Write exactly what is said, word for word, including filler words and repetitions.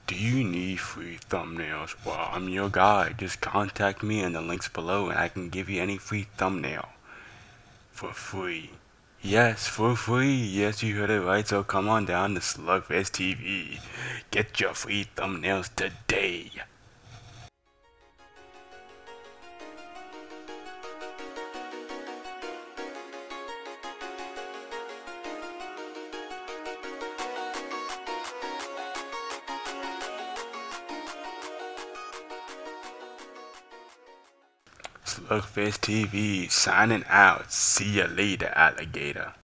Do you need free thumbnails? Well, I'm your guy. Just contact me in the links below and I can give you any free thumbnail. For free. Yes, for free. Yes, you heard it right. So come on down to Slugfest T V. Get your free thumbnails today. Slugfest T V signing out. See ya later, alligator.